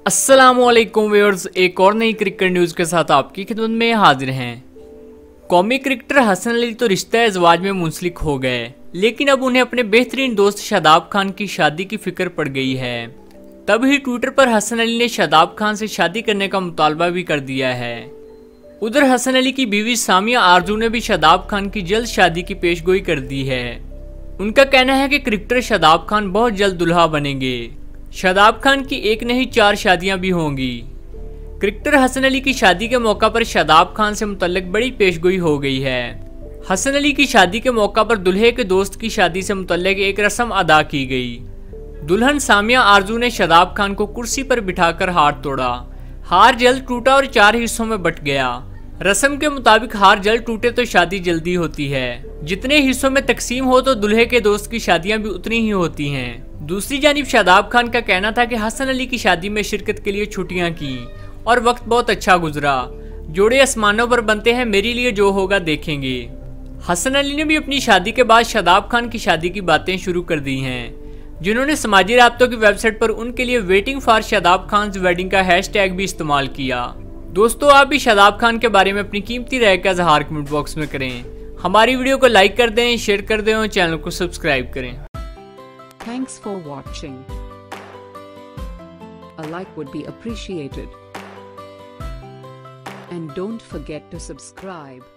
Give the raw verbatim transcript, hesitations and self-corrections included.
अस्सलामुअलैकुम व्यूअर्स, एक और नई क्रिकेट न्यूज़ के साथ आपकी खिदमत में हाजिर हैं। कौमी क्रिकेटर हसन अली तो रिश्ता अज़वाज में मुंसलिक हो गए, लेकिन अब उन्हें अपने बेहतरीन दोस्त शादाब खान की शादी की फिक्र पड़ गई है। तभी ट्विटर पर हसन अली ने शादाब खान से शादी करने का मुतालबा भी कर दिया है। उधर हसन अली की बीवी सामिया आरजू ने भी शादाब खान की जल्द शादी की पेशगोई कर दी है। उनका कहना है कि क्रिकेटर शादाब खान बहुत जल्द दुल्हा बनेंगे। शादाब खान की एक नहीं चार शादियां भी होंगी। क्रिकेटर हसन अली की शादी के मौका पर शादाब खान से मुतल्लिक बड़ी पेशगोई हो गई है। हसन अली की शादी के मौका पर दुल्हे के दोस्त की शादी से मुतल्लिक एक रस्म अदा की गई। दुल्हन सामिया आरजू ने शादाब खान को कुर्सी पर बिठाकर हार तोड़ा। हार जल्द टूटा और चार हिस्सों में बट गया। रस्म के मुताबिक हार जल्द टूटे तो शादी जल्दी होती है। जितने हिस्सों में तकसीम हो तो दुल्हे के दोस्त की शादियां भी उतनी ही होती हैं। दूसरी जानिब शादाब खान का कहना था कि हसन अली की शादी में शिरकत के लिए छुट्टियां की और वक्त बहुत अच्छा गुजरा। जोड़े आसमानों पर बनते हैं, मेरे लिए जो होगा देखेंगे। हसन अली ने भी अपनी शादी के बाद शादाब खान की शादी की बातें शुरू कर दी हैं, जिन्होंने समाजी राब्तों की वेबसाइट पर उनके लिए waiting for Shadab Khan wedding का हैशटैग भी इस्तेमाल किया। दोस्तों, आप भी शादाब खान के बारे में अपनी कीमती राय का इज़हार कमेंट बॉक्स में करें। हमारी वीडियो को लाइक कर दें, शेयर कर दें और चैनल को सब्सक्राइब करें। Thanks for watching. A like would be appreciated. And don't forget to subscribe.